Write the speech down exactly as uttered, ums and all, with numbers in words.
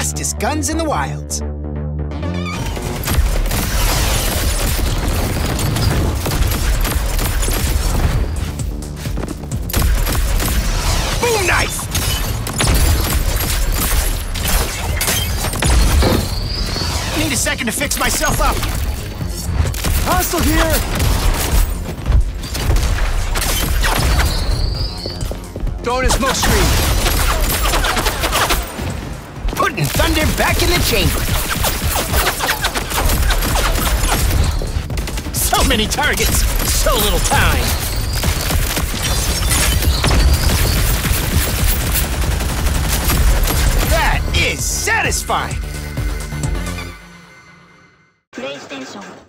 fastest guns in the wilds. Boom knife! Need a second to fix myself up. Hostile here! Throwing a smoke screen. Putting thunder back in the chamber. So many targets, so little time. That is satisfying. PlayStation